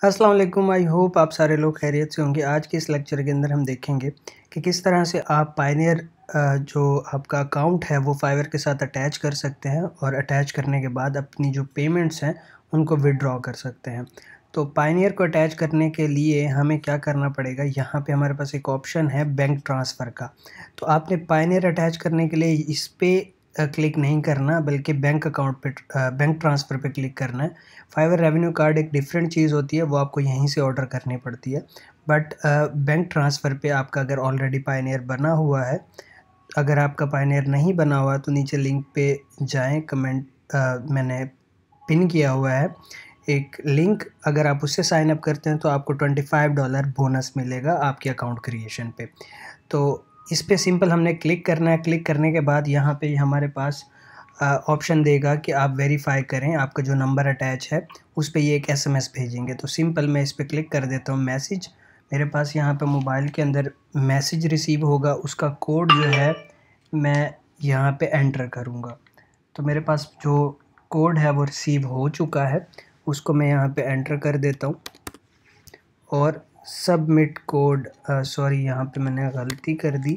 अस्सलाम वालेकुम। I hope आप सारे लोग खैरियत से होंगे। आज के इस लेक्चर के अंदर हम देखेंगे कि किस तरह से आप पायनियर जो आपका अकाउंट है वो फाइवर के साथ अटैच कर सकते हैं और अटैच करने के बाद अपनी जो पेमेंट्स हैं उनको विड्रॉ कर सकते हैं। तो पायनियर को अटैच करने के लिए हमें क्या करना पड़ेगा, यहाँ पे हमारे पास एक ऑप्शन है बैंक ट्रांसफ़र का। तो आपने पायनियर अटैच करने के लिए इस पे क्लिक नहीं करना, बल्कि बैंक अकाउंट पे बैंक ट्रांसफ़र पे क्लिक करना है। फाइवर रेवेन्यू कार्ड एक डिफरेंट चीज़ होती है, वो आपको यहीं से ऑर्डर करनी पड़ती है। बट बैंक ट्रांसफ़र पे आपका अगर ऑलरेडी पायनियर बना हुआ है, अगर आपका पायनियर नहीं बना हुआ तो नीचे लिंक पे जाएँ, कमेंट मैंने पिन किया हुआ है एक लिंक। अगर आप उससे साइन अप करते हैं तो आपको $25 बोनस मिलेगा आपके अकाउंट क्रिएशन पे। तो इस पे सिंपल हमने क्लिक करना है। क्लिक करने के बाद यहाँ पे हमारे पास ऑप्शन देगा कि आप वेरीफ़ाई करें, आपका जो नंबर अटैच है उस पे ये एक एसएमएस भेजेंगे। तो सिंपल मैं इस पे क्लिक कर देता हूँ मैसेज। मेरे पास यहाँ पे मोबाइल के अंदर मैसेज रिसीव होगा, उसका कोड जो है मैं यहाँ पे एंटर करूँगा। तो मेरे पास जो कोड है वो रिसीव हो चुका है, उसको मैं यहाँ पे एंटर कर देता हूँ और सबमिट कोड, सॉरी यहाँ पे मैंने गलती कर दी,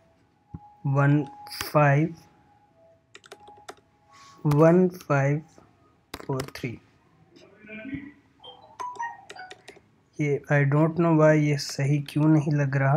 1543। ये आई डोंट नो वाई ये सही क्यों नहीं लग रहा।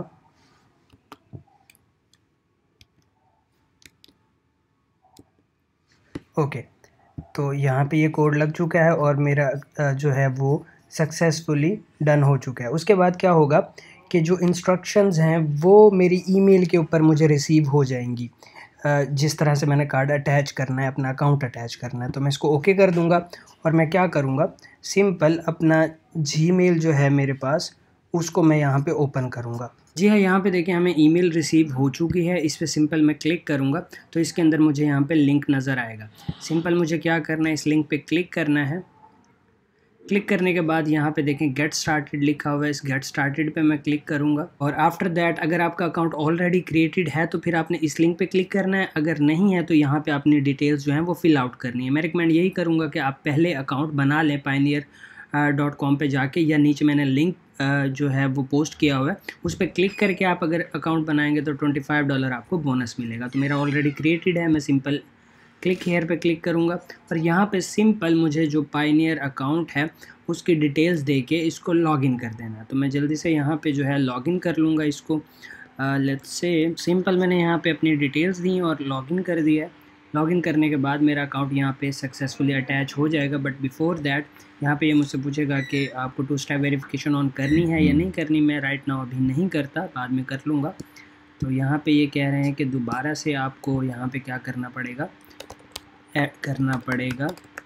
ओके, तो यहाँ पे ये कोड लग चुका है और मेरा जो है वो सक्सेसफुली डन हो चुका है। उसके बाद क्या होगा कि जो इंस्ट्रक्शंस हैं वो मेरी ईमेल के ऊपर मुझे रिसीव हो जाएंगी। जिस तरह से मैंने कार्ड अटैच करना है, अपना अकाउंट अटैच करना है, तो मैं इसको ओके कर दूंगा और मैं क्या करूंगा, सिंपल अपना जीमेल जो है मेरे पास उसको मैं यहाँ पे ओपन करूँगा। जी हाँ, यहाँ पे देखिए हमें ईमेल रिसीव हो चुकी है। इस पर सिंपल मैं क्लिक करूँगा तो इसके अंदर मुझे यहाँ पे लिंक नज़र आएगा। सिंपल मुझे क्या करना है, इस लिंक पे क्लिक करना है। क्लिक करने के बाद यहाँ पे देखें गेट स्टार्टेड लिखा हुआ है, इस गेट स्टार्टेड पे मैं क्लिक करूँगा और आफ्टर दैट अगर आपका अकाउंट ऑलरेडी क्रिएटेड है तो फिर आपने इस लिंक पे क्लिक करना है। अगर नहीं है तो यहाँ पे अपनी डिटेल्स जो हैं वो फिल आउट करनी है। मैं रिकमेंड यही करूँगा कि आप पहले अकाउंट बना लें pioneer.com पे जाके, या नीचे मैंने लिंक जो है वो पोस्ट किया हुआ है, उस पर क्लिक करके आप अगर अकाउंट बनाएंगे तो $25 आपको बोनस मिलेगा। तो मेरा ऑलरेडी क्रिएटेड है, मैं सिंपल क्लिक हेयर पे क्लिक करूँगा और यहाँ पे सिंपल मुझे जो पायनियर अकाउंट है उसकी डिटेल्स दे के इसको लॉगिन कर देना है। तो मैं जल्दी से यहाँ पे जो है लॉगिन कर लूँगा इसको। लेट्स से सिंपल मैंने यहाँ पे अपनी डिटेल्स दी और लॉगिन कर दिया है। लॉगिन करने के बाद मेरा अकाउंट यहाँ पे सक्सेसफुली अटैच हो जाएगा। बट बिफोर दैट यहाँ पे ये मुझसे पूछेगा कि आपको 2 स्टेप वेरिफिकेशन ऑन करनी है या नहीं करनी। मैं राइट नाउ अभी नहीं करता, बाद में कर लूँगा। तो यहाँ पे ये कह रहे हैं कि दोबारा से आपको यहाँ पे क्या करना पड़ेगा, ऐड करना पड़ेगा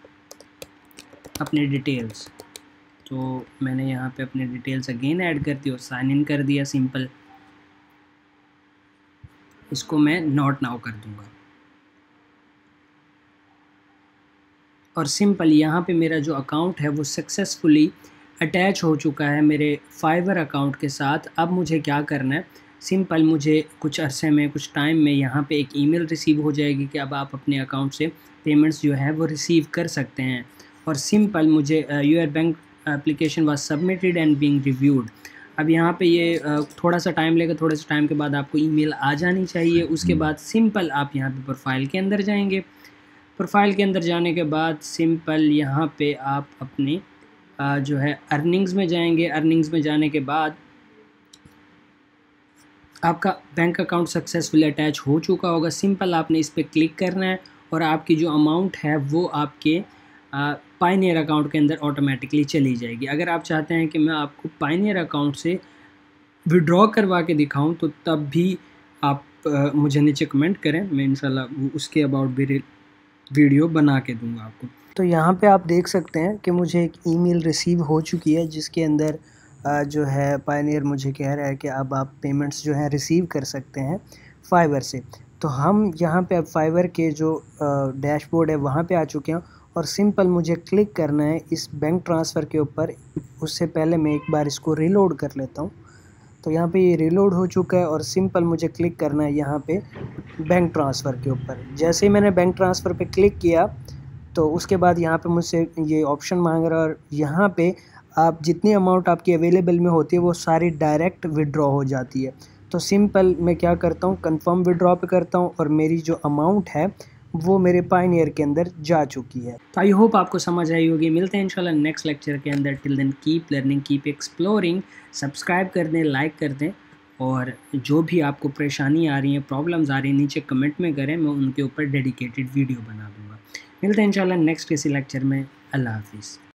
अपनी डिटेल्स। तो मैंने यहाँ पे अपनी डिटेल्स अगेन ऐड कर दी और साइन इन कर दिया सिंपल। इसको मैं नॉट नाउ कर दूँगा और सिंपल यहाँ पे मेरा जो अकाउंट है वो सक्सेसफुली अटैच हो चुका है मेरे फाइवर अकाउंट के साथ। अब मुझे क्या करना है, सिंपल मुझे कुछ अरसे में, कुछ टाइम में यहाँ पे एक ईमेल रिसीव हो जाएगी कि अब आप अपने अकाउंट से पेमेंट्स जो है वो रिसीव कर सकते हैं। और सिंपल मुझे your bank application was submitted and being reviewed. अब यहाँ पे ये थोड़ा सा टाइम लेगा, थोड़े से टाइम के बाद आपको ईमेल आ जानी चाहिए। उसके बाद सिंपल आप यहाँ पे प्रोफाइल के अंदर जाएंगे। प्रोफाइल के अंदर जाने के बाद सिंपल यहाँ पे आप अपने जो है अर्निंग्स में जाएंगे। अर्निंग्स में जाने के बाद आपका बैंक अकाउंट सक्सेसफुली अटैच हो चुका होगा। सिंपल आपने इस पर क्लिक करना है और आपकी जो अमाउंट है वो आपके पायनियर अकाउंट के अंदर ऑटोमेटिकली चली जाएगी। अगर आप चाहते हैं कि मैं आपको पायनियर अकाउंट से विड्रॉ करवा के दिखाऊं तो तब भी आप मुझे नीचे कमेंट करें, मैं इंशाल्लाह उसके अबाउट भी वीडियो बना के दूंगा आपको। तो यहाँ पे आप देख सकते हैं कि मुझे एक ईमेल रिसीव हो चुकी है जिसके अंदर जो है पायनियर मुझे कह रहा है कि अब आप पेमेंट्स जो है रिसीव कर सकते हैं फाइवर से। तो हम यहाँ पे अब फाइवर के जो डैशबोर्ड है वहाँ पे आ चुके हैं और सिंपल मुझे क्लिक करना है इस बैंक ट्रांसफ़र के ऊपर। उससे पहले मैं एक बार इसको रीलोड कर लेता हूँ। तो यहाँ पे ये रीलोड हो चुका है और सिंपल मुझे क्लिक करना है यहाँ पे बैंक ट्रांसफ़र के ऊपर। जैसे ही मैंने बैंक ट्रांसफ़र पे क्लिक किया तो उसके बाद यहाँ पे मुझसे ये ऑप्शन मांग रहा है और यहाँ पे आप जितनी अमाउंट आपकी अवेलेबल में होती है वो सारी डायरेक्ट विड्रॉ हो जाती है। तो सिंपल मैं क्या करता हूँ, कंफर्म विड्रॉ पे करता हूँ और मेरी जो अमाउंट है वो मेरे पायनियर के अंदर जा चुकी है। तो आई होप आपको समझ आई होगी। मिलते हैं इंशाल्लाह नेक्स्ट लेक्चर के अंदर। Till then keep learning, keep exploring. Subscribe कर दें, लाइक कर दें, और जो भी आपको परेशानी आ रही है, प्रॉब्लम्स आ रही हैं, नीचे कमेंट में करें, मैं उनके ऊपर डेडिकेटेड वीडियो बना दूँगा। मिलते हैं इंशाल्लाह नेक्स्ट किसी लेक्चर में। अल्लाह हाफिज़।